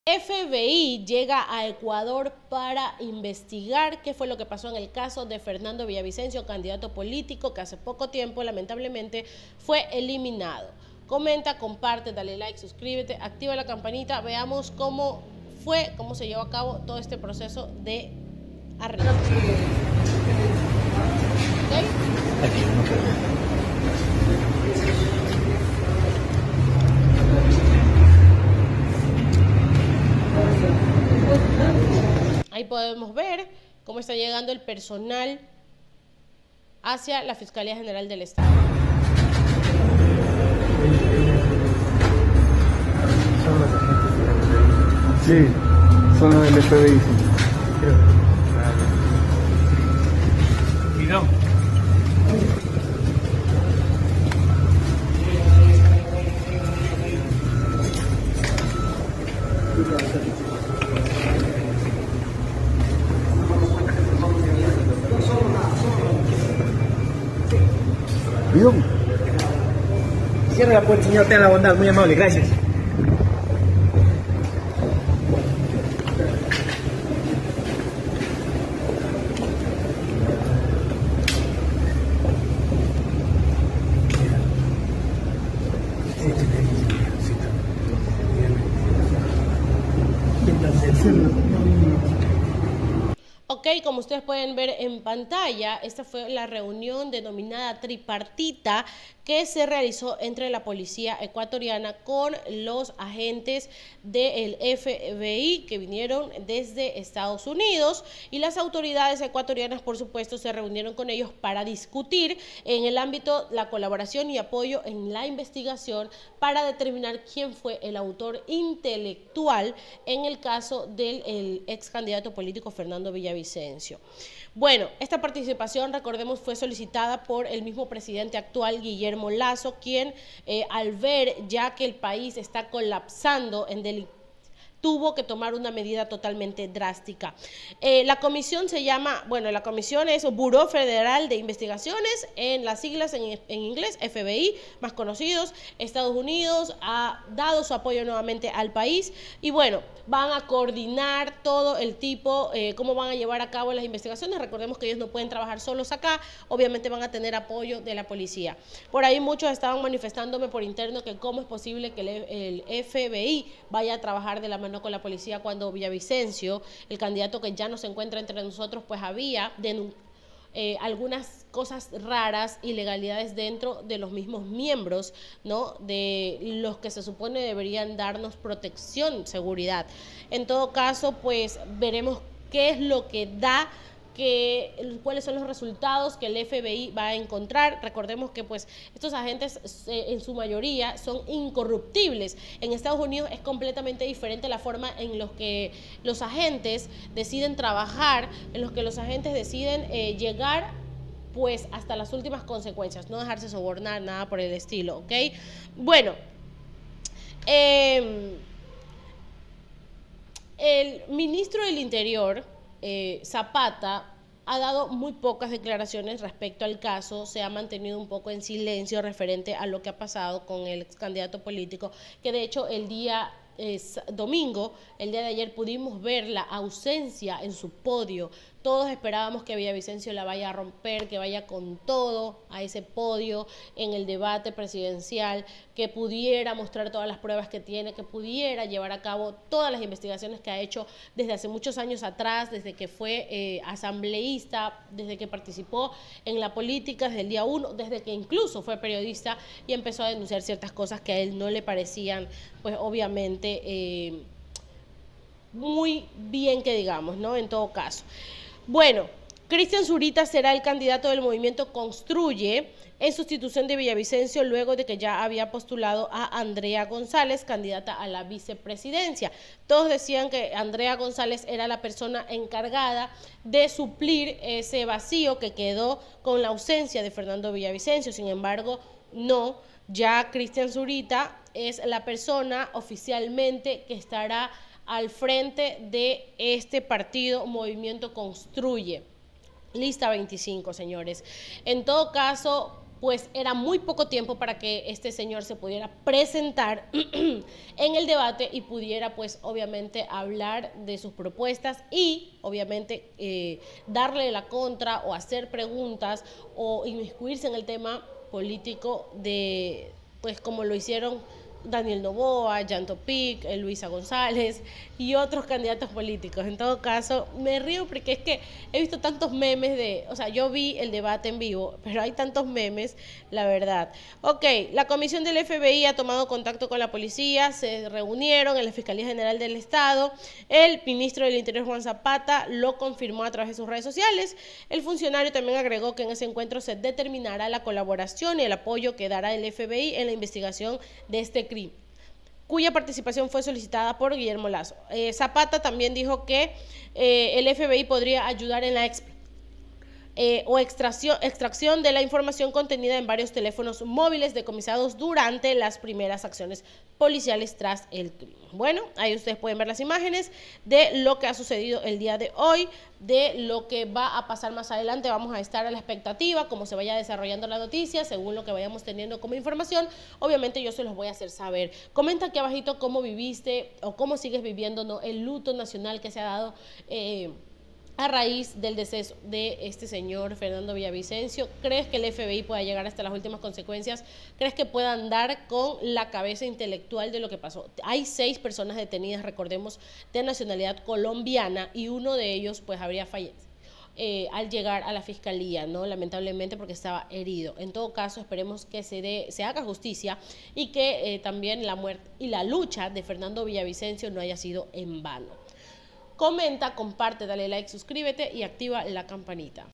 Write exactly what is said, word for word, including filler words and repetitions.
F B I llega a Ecuador para investigar qué fue lo que pasó en el caso de Fernando Villavicencio, candidato político que hace poco tiempo lamentablemente fue eliminado. Comenta, comparte, dale like, suscríbete, activa la campanita, veamos cómo fue, cómo se llevó a cabo todo este proceso de arresto. ¿Okay? Ahí podemos ver cómo está llegando el personal hacia la Fiscalía General del Estado. Sí, son los del F B I. Digamos. Bien. Cierra la puerta, señor, tenga la bondad, muy amable, gracias. Ok, como ustedes pueden ver en pantalla, esta fue la reunión denominada tripartita que se realizó entre la policía ecuatoriana con los agentes del F B I que vinieron desde Estados Unidos, y las autoridades ecuatorianas, por supuesto, se reunieron con ellos para discutir en el ámbito de la colaboración y apoyo en la investigación para determinar quién fue el autor intelectual en el caso del el ex candidato político Fernando Villavicencio. Bueno, esta participación, recordemos, fue solicitada por el mismo presidente actual, Guillermo Lasso, quien eh, al ver ya que el país está colapsando en delincuencia, tuvo que tomar una medida totalmente drástica. Eh, la comisión se llama, bueno, la comisión es Buró Federal de Investigaciones, en las siglas en, en inglés, F B I, más conocidos. Estados Unidos ha dado su apoyo nuevamente al país y bueno, van a coordinar todo el tipo, eh, cómo van a llevar a cabo las investigaciones. Recordemos que ellos no pueden trabajar solos acá, obviamente van a tener apoyo de la policía. Por ahí muchos estaban manifestándome por interno que cómo es posible que el, el F B I vaya a trabajar de la mano con la policía cuando Villavicencio, el candidato que ya no se encuentra entre nosotros, pues había eh, algunas cosas raras, ilegalidades dentro de los mismos miembros, ¿no?, de los que se supone deberían darnos protección, seguridad. En todo caso, pues veremos qué es lo que da, que, cuáles son los resultados que el F B I va a encontrar. Recordemos que pues estos agentes eh, en su mayoría son incorruptibles. En Estados Unidos es completamente diferente la forma en los que los agentes deciden trabajar, en los que los agentes deciden eh, llegar pues hasta las últimas consecuencias, no dejarse sobornar, nada por el estilo, ¿ok? Bueno, eh, el ministro del Interior, Eh, Zapata, ha dado muy pocas declaraciones respecto al caso, se ha mantenido un poco en silencio referente a lo que ha pasado con el ex candidato político, que de hecho el día eh, domingo, el día de ayer, pudimos ver la ausencia en su podio. Todos esperábamos que Villavicencio la vaya a romper, que vaya con todo a ese podio en el debate presidencial, que pudiera mostrar todas las pruebas que tiene, que pudiera llevar a cabo todas las investigaciones que ha hecho desde hace muchos años atrás, desde que fue eh, asambleísta, desde que participó en la política desde el día uno, desde que incluso fue periodista y empezó a denunciar ciertas cosas que a él no le parecían, pues obviamente, eh, muy bien que digamos, ¿no? En todo caso. Bueno, Cristian Zurita será el candidato del movimiento Construye en sustitución de Villavicencio, luego de que ya había postulado a Andrea González, candidata a la vicepresidencia. Todos decían que Andrea González era la persona encargada de suplir ese vacío que quedó con la ausencia de Fernando Villavicencio. Sin embargo, no, ya Cristian Zurita es la persona oficialmente que estará al frente de este partido Movimiento Construye. Lista veinticinco, señores. En todo caso, pues era muy poco tiempo para que este señor se pudiera presentar en el debate y pudiera pues obviamente hablar de sus propuestas y obviamente eh, darle la contra o hacer preguntas o inmiscuirse en el tema político de pues como lo hicieron Daniel Noboa, Jan Topic, Luisa González y otros candidatos políticos. En todo caso, me río porque es que he visto tantos memes de, o sea, yo vi el debate en vivo, pero hay tantos memes, la verdad. Ok, la comisión del F B I ha tomado contacto con la policía, se reunieron en la Fiscalía General del Estado, el ministro del Interior Juan Zapata lo confirmó a través de sus redes sociales. El funcionario también agregó que en ese encuentro se determinará la colaboración y el apoyo que dará el F B I en la investigación de este crimen, cuya participación fue solicitada por Guillermo Lazo. Eh, Zapata también dijo que eh, el F B I podría ayudar en la exp Eh, o extracción, extracción de la información contenida en varios teléfonos móviles decomisados durante las primeras acciones policiales tras el crimen. Bueno, ahí ustedes pueden ver las imágenes de lo que ha sucedido el día de hoy, de lo que va a pasar más adelante. Vamos a estar a la expectativa, como se vaya desarrollando la noticia, según lo que vayamos teniendo como información. Obviamente yo se los voy a hacer saber. Comenta aquí abajito cómo viviste o cómo sigues viviendo, ¿no?, el luto nacional que se ha dado eh, a raíz del deceso de este señor Fernando Villavicencio. ¿Crees que el F B I pueda llegar hasta las últimas consecuencias? ¿Crees que pueda andar con la cabeza intelectual de lo que pasó? Hay seis personas detenidas, recordemos, de nacionalidad colombiana, y uno de ellos pues habría fallecido eh, al llegar a la fiscalía, ¿no?, lamentablemente porque estaba herido. En todo caso, esperemos que se dé, se haga justicia y que eh, también la muerte y la lucha de Fernando Villavicencio no haya sido en vano. Comenta, comparte, dale like, suscríbete y activa la campanita.